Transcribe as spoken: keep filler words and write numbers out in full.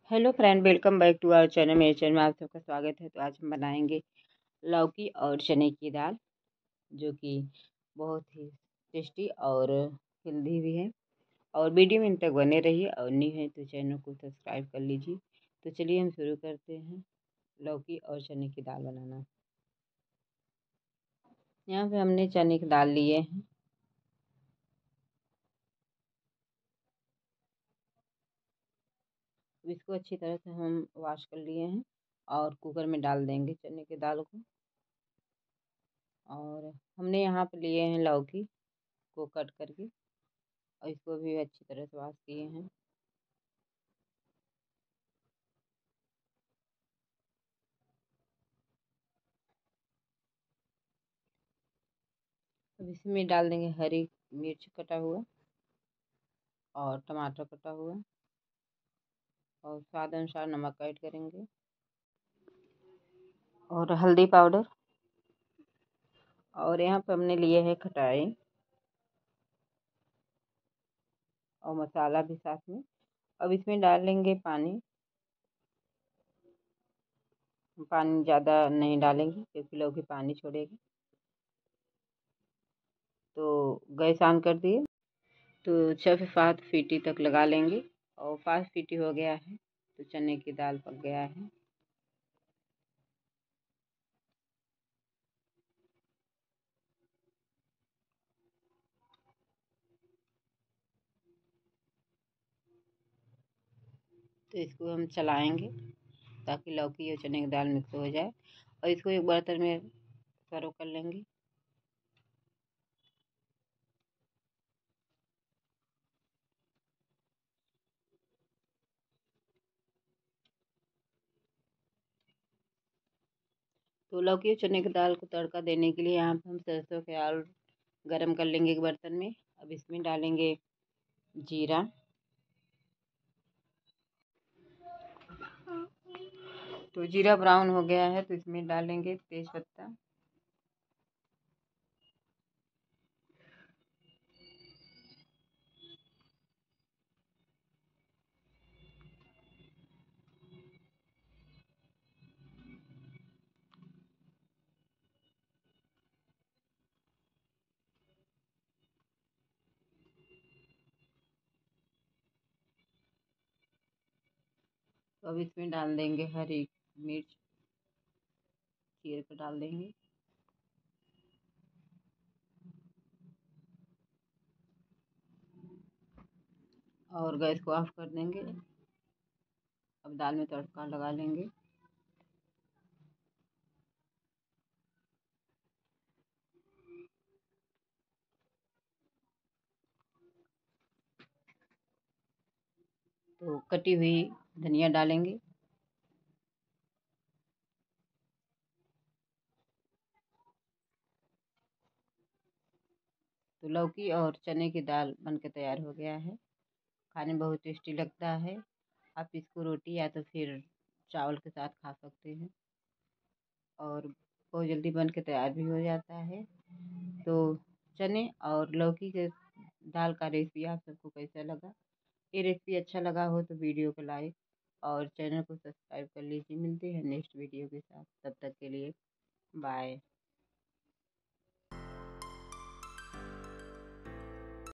Hello friend, welcome back to our channel. मेरे channel में आप सबका स्वागत है। तो आज हम बनाएंगे लौकी और चने की दाल, जो कि बहुत ही टेस्टी और हेल्दी भी है। और वीडियो में इन तक बने रहिए, और न्यू है तो चैनल को सब्सक्राइब कर लीजिए। तो चलिए हम शुरू करते हैं लौकी और चने की दाल बनाना। यहाँ पे हमने चने की दाल लिए हैं। इसको अच्छी तरह से हम वॉश कर लिए हैं और कुकर में डाल देंगे चने की दाल को। और हमने यहाँ पे लिए हैं लौकी को कट करके, और इसको भी अच्छी तरह से वॉश किए हैं। अब इसमें डाल देंगे हरी मिर्च कटा हुआ और टमाटर कटा हुआ, और स्वाद अनुसार नमक ऐड करेंगे और हल्दी पाउडर। और यहाँ पर हमने लिए है खटाई और मसाला भी साथ में। अब इसमें डाल लेंगे पानी। पानी ज़्यादा नहीं डालेंगे क्योंकि लौकी पानी छोड़ेगी। तो गैस ऑन कर दिए। तो छः से सात सीटी तक लगा लेंगे, और पाँच सीटी हो गया है तो चने की दाल पक गया है। तो इसको हम चलाएंगे ताकि लौकी और चने की दाल मिक्स हो जाए, और इसको एक बर्तन में सर्व कर लेंगे। तो लौकी और चने की दाल को तड़का देने के लिए यहाँ पर हम सरसों के आल गरम कर लेंगे एक बर्तन में। अब इसमें डालेंगे जीरा, तो जीरा ब्राउन हो गया है तो इसमें डालेंगे तेज पत्ता, तो अब इसमें डाल देंगे हरी मिर्च चीर कर डाल देंगे, और गैस को ऑफ कर देंगे। अब दाल में तड़का लगा लेंगे। तो कटी हुई धनिया डालेंगे, तो लौकी और चने की दाल बनकर तैयार हो गया है। खाने में बहुत टेस्टी लगता है। आप इसको रोटी या तो फिर चावल के साथ खा सकते हैं, और बहुत जल्दी बन के तैयार भी हो जाता है। तो चने और लौकी के दाल का रेसिपी आप सबको कैसा लगा? ये रेसिपी अच्छा लगा हो तो वीडियो को लाइक और चैनल को सब्सक्राइब कर लीजिए। मिलते हैं नेक्स्ट वीडियो के साथ, तब तक के लिए बाय।